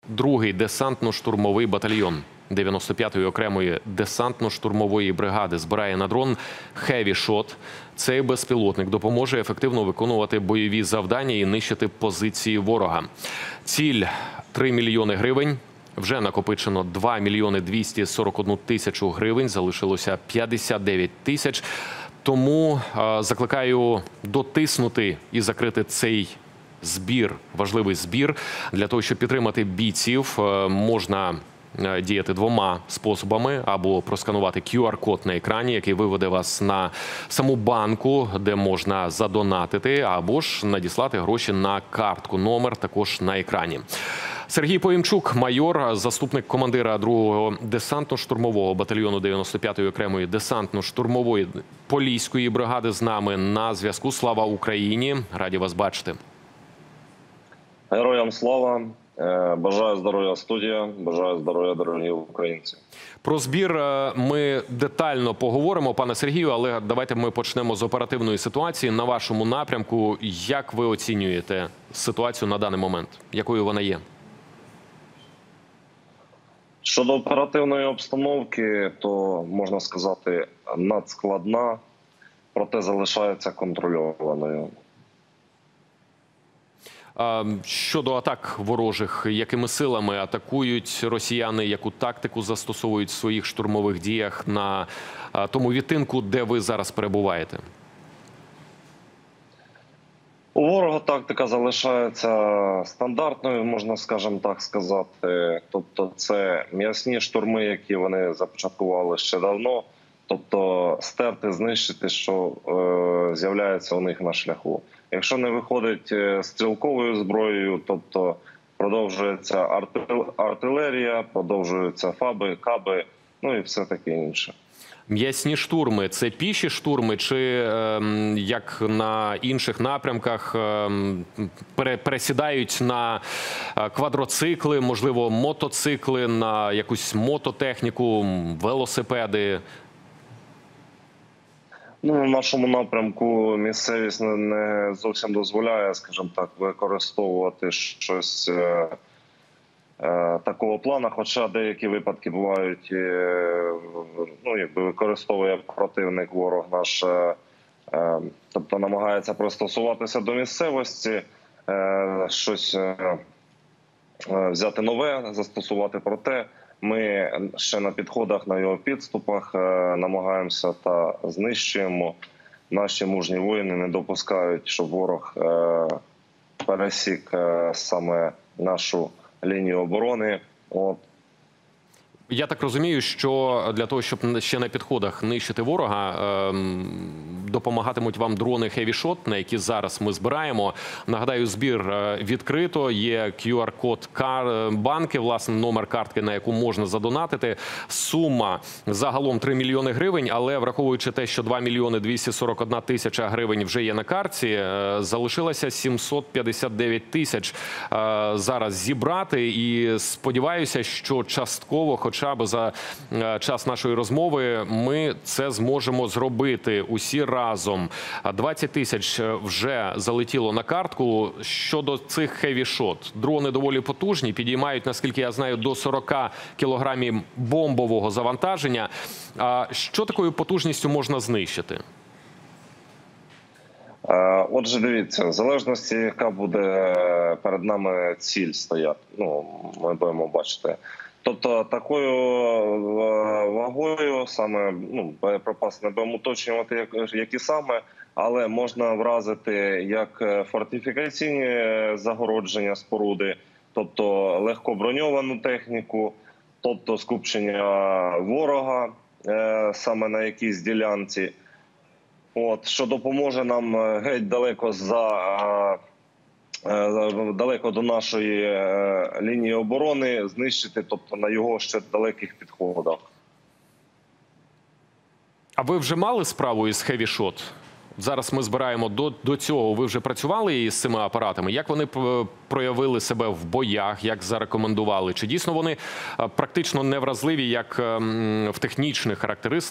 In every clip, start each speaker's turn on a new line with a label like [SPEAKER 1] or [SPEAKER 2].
[SPEAKER 1] 2-й десантно-штурмовий батальйон 95-ї окремої десантно-штурмової бригади збирає на дрон Heavy Shot. Цей безпілотник допоможе ефективно виконувати бойові завдання і нищити позиції ворога. Ціль – 3 мільйони гривень. Вже накопичено 2 мільйони 241 тисячу гривень, залишилося 59 тисяч. Тому закликаю дотиснути і закрити цей збір, важливий збір. Для того, щоб підтримати бійців, можна діяти двома способами: або просканувати QR-код на екрані, який виведе вас на саму банку, де можна задонатити, або ж надіслати гроші на картку. Номер також на екрані. Сергій Поїмчук, майор, заступник командира 2-го десантно-штурмового батальйону 95-ї окремої десантно-штурмової Поліської бригади з нами на зв'язку. Слава Україні! Раді вас бачити.
[SPEAKER 2] Героям слава! Бажаю здоров'я, студія, бажаю здоров'я, дорогі українці.
[SPEAKER 1] Про збір ми детально поговоримо, пане Сергію, але давайте ми почнемо з оперативної ситуації. На вашому напрямку, як ви оцінюєте ситуацію на даний момент? Якою вона є?
[SPEAKER 2] Щодо оперативної обстановки, то, можна сказати, надскладна, проте залишається контрольованою.
[SPEAKER 1] Щодо атак ворожих, якими силами атакують росіяни, яку тактику застосовують в своїх штурмових діях на тому відтинку, де ви зараз перебуваєте?
[SPEAKER 2] У ворога тактика залишається стандартною, можна, скажімо так сказати. Тобто це м'ясні штурми, які вони започаткували ще давно. Тобто стерти, знищити, що з'являється у них на шляху. Якщо не виходить стрілковою зброєю, тобто продовжується артилерія, продовжуються фаби, каби, ну і все таке інше.
[SPEAKER 1] М'ясні штурми – це піші штурми, чи як на інших напрямках пересідають на квадроцикли, можливо, мотоцикли, на якусь мототехніку, велосипеди?
[SPEAKER 2] Ну, на нашому напрямку місцевість не зовсім дозволяє, скажімо так, використовувати щось такого плану, хоча деякі випадки бувають, ну, якби використовує противник, ворог наш, тобто намагається пристосуватися до місцевості, щось взяти нове, застосувати, проте ми ще на підходах, на його підступах намагаємося та знищуємо. Наші мужні воїни не допускають, щоб ворог пересік саме нашу лінію оборони. От.
[SPEAKER 1] Я так розумію, що для того, щоб ще на підходах нищити ворога, допомагатимуть вам дрони Heavy Shot, на які зараз ми збираємо. Нагадаю, збір відкрито, є QR-код банки, власне, номер картки, на яку можна задонатити. Сума загалом 3 мільйони гривень, але враховуючи те, що 2 мільйони 241 тисяча гривень вже є на картці, залишилося 759 тисяч зараз зібрати. І сподіваюся, що частково, хоча б за час нашої розмови, ми це зможемо зробити усі разом. 20 тисяч вже залетіло на картку. Щодо цих Heavy Shot, дрони доволі потужні, підіймають, наскільки я знаю, до 40 кілограмів бомбового завантаження. Що такою потужністю можна знищити?
[SPEAKER 2] Отже, дивіться, в залежності, яка буде перед нами ціль стояти, ну, ми будемо бачити. Тобто такою вагою саме, ну, боєприпаси не будемо уточнювати, які саме, але можна вразити як фортифікаційні загородження, споруди, тобто легкоброньовану техніку, тобто скупчення ворога саме на якійсь ділянці, от, що допоможе нам геть далеко до нашої лінії оборони знищити, тобто на його ще далеких підходах.
[SPEAKER 1] А ви вже мали справу із Heavy Shot? Зараз ми збираємо до цього. Ви вже працювали із цими апаратами? Як вони проявили себе в боях? Як зарекомендували? Чи дійсно вони практично невразливі, як в технічних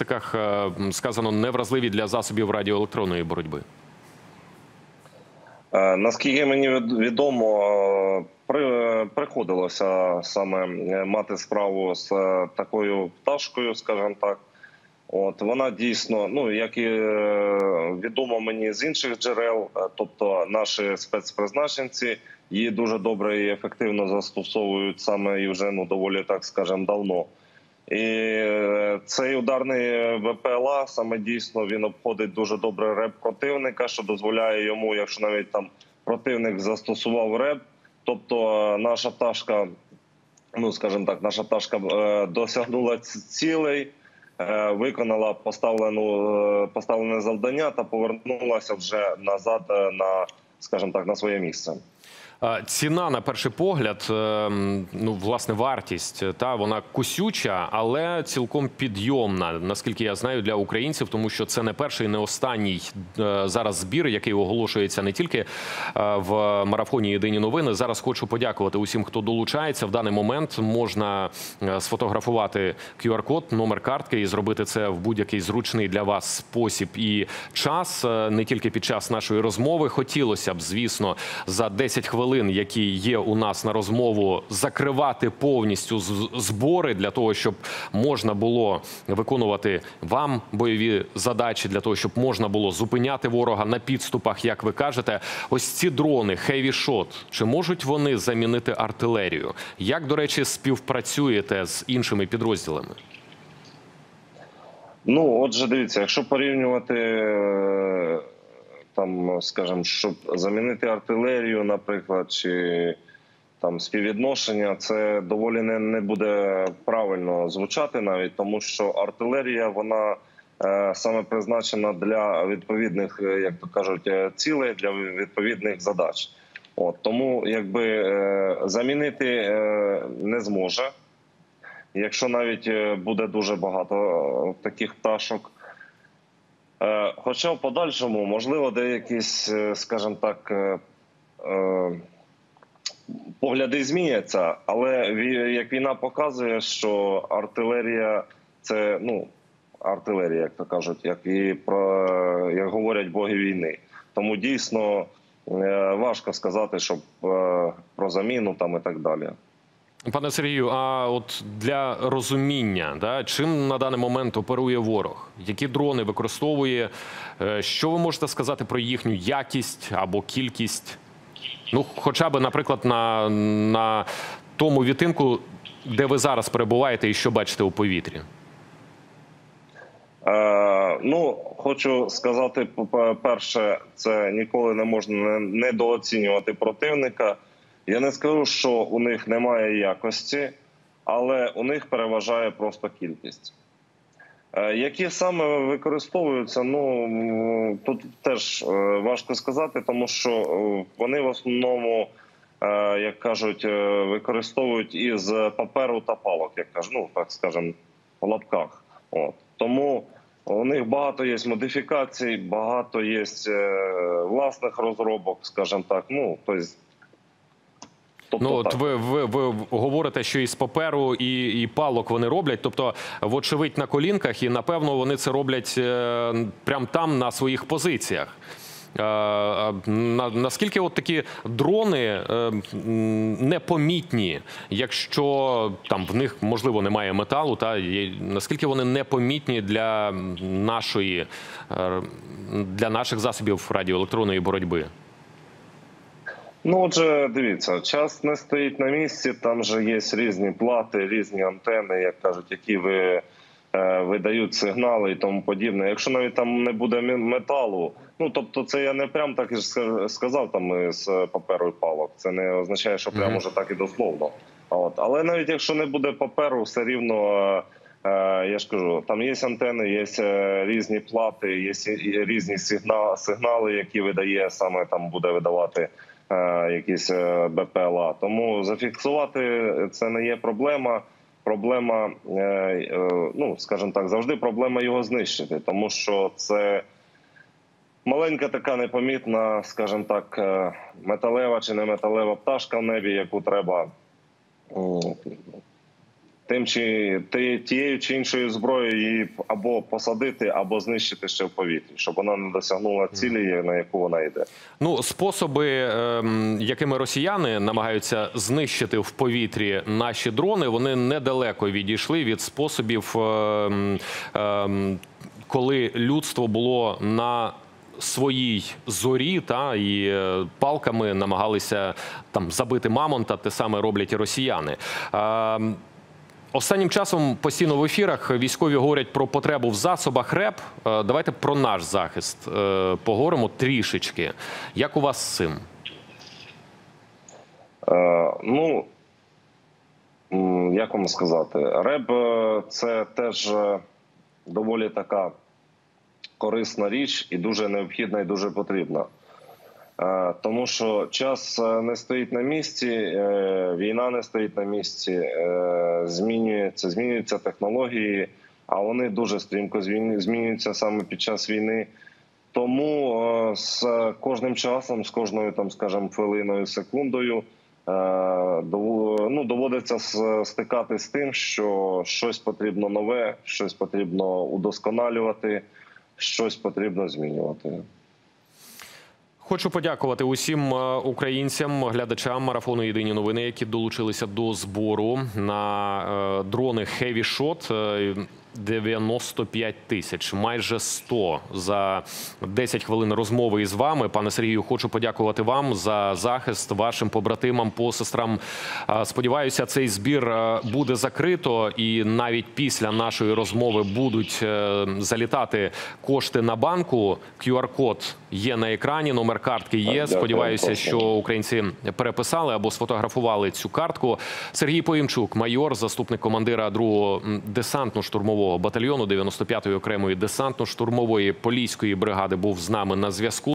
[SPEAKER 1] характеристиках сказано, невразливі для засобів радіоелектронної боротьби?
[SPEAKER 2] Наскільки мені відомо, приходилося саме мати справу з такою пташкою, скажімо так. От вона дійсно, ну як і відомо мені з інших джерел, тобто наші спецпризначенці її дуже добре і ефективно застосовують саме і вже доволі, так скажемо, давно. І цей ударний БПЛА саме дійсно він обходить дуже добре реп противника, що дозволяє йому, якщо навіть там противник застосував реп, тобто наша пташка, ну скажімо так, наша пташка досягнула цілей, виконала поставлене завдання та повернулася вже назад на, скажімо так, на своє місце.
[SPEAKER 1] Ціна, на перший погляд, ну, власне, вартість, вона кусюча, але цілком підйомна, наскільки я знаю, для українців, тому що це не перший, не останній зараз збір, який оголошується не тільки в марафоні «Єдині новини». Зараз хочу подякувати усім, хто долучається. В даний момент можна сфотографувати QR-код, номер картки і зробити це в будь-який зручний для вас спосіб і час, не тільки під час нашої розмови. Хотілося б, звісно, за 10 хвилин, які є у нас на розмову, закривати повністю збори для того, щоб можна було виконувати вам бойові задачі, для того, щоб можна було зупиняти ворога на підступах, як ви кажете. Ось ці дрони Heavy Shot, чи можуть вони замінити артилерію? Як, до речі, співпрацюєте з іншими підрозділами?
[SPEAKER 2] Ну, отже, дивіться, якщо порівнювати там, скажімо, щоб замінити артилерію, наприклад, чи там співвідношення, це доволі не буде правильно звучати навіть, тому що артилерія, вона саме призначена для відповідних, як то кажуть, цілей, для відповідних задач. От, тому, якби, замінити не зможе. Якщо навіть буде дуже багато таких пташок. Хоча в подальшому, можливо, деякі, скажімо так, погляди зміняться, але як війна показує, що артилерія – це, ну, артилерія, як то кажуть, як говорять боги війни. Тому дійсно важко сказати, що про заміну там і так далі.
[SPEAKER 1] Пане Сергію, а от для розуміння, чим на даний момент оперує ворог? Які дрони використовує? Що ви можете сказати про їхню якість або кількість? Ну, хоча б, наприклад, на тому відтинку, де ви зараз перебуваєте і що бачите у повітрі?
[SPEAKER 2] Ну, хочу сказати, по-перше, це ніколи не можна недооцінювати противника. Я не скажу, що у них немає якості, але у них переважає просто кількість. Які саме використовуються, ну, тут теж важко сказати, тому що вони в основному, як кажуть, використовують із паперу та палок, як кажуть, ну, так скажемо, в лапках. От. Тому у них багато є модифікацій, багато є власних розробок, скажімо так, ну, тобто,
[SPEAKER 1] ну, от ви говорите, що із паперу і палок вони роблять, тобто, вочевидь, на колінках, і, напевно, вони це роблять прямо там, на своїх позиціях. Наскільки от такі дрони непомітні, якщо там в них, можливо, немає металу, наскільки вони непомітні для наших засобів радіоелектронної боротьби?
[SPEAKER 2] Ну, отже, дивіться, час не стоїть на місці, там же є різні плати, різні антени, як кажуть, які видають сигнали і тому подібне. Якщо навіть там не буде металу, ну, тобто це я не прям так і сказав там з паперу і палок, це не означає, що прямо вже так і дословно. От. Але навіть якщо не буде паперу, все рівно, я ж кажу, там є антени, є різні плати, є різні сигнали, які видає, саме там буде видавати якісь БПЛА. Тому зафіксувати це не є проблема. Проблема, ну, скажімо так, завжди проблема його знищити, тому що це маленька така непомітна, скажімо так, металева чи не металева пташка в небі, яку треба тією чи іншою зброєю її або посадити, або знищити ще в повітрі, щоб вона не досягнула цілі, на яку вона йде.
[SPEAKER 1] Ну, способи, якими росіяни намагаються знищити в повітрі наші дрони, вони недалеко відійшли від способів, коли людство було на своїй зорі, і палками намагалися там забити мамонта, те саме роблять і росіяни. Останнім часом постійно в ефірах військові говорять про потребу в засобах РЕБ. Давайте про наш захист поговоримо трішечки. Як у вас з цим?
[SPEAKER 2] Ну, як вам сказати, РЕБ – це теж доволі така корисна річ і дуже необхідна, і дуже потрібна. Тому що час не стоїть на місці, війна не стоїть на місці, змінюються технології, а вони дуже стрімко змінюються саме під час війни. Тому з кожним часом, з кожною, там, скажімо, хвилиною, секундою доводиться стикатись з тим, що щось потрібно нове, щось потрібно удосконалювати, щось потрібно змінювати.
[SPEAKER 1] Хочу подякувати усім українцям, глядачам марафону «Єдині новини», які долучилися до збору на дрони Heavy Shot. 95 тисяч, майже 100 за 10 хвилин розмови із вами. Пане Сергію, хочу подякувати вам за захист, вашим побратимам, посестрам. Сподіваюся, цей збір буде закрито і навіть після нашої розмови будуть залітати кошти на банку. QR-код є на екрані, номер картки є. Сподіваюся, що українці переписали або сфотографували цю картку. Сергій Поїмчук, майор, заступник командира 2-го десантно-штурмового батальйону 95-ї окремої десантно-штурмової поліської бригади, був з нами на зв'язку.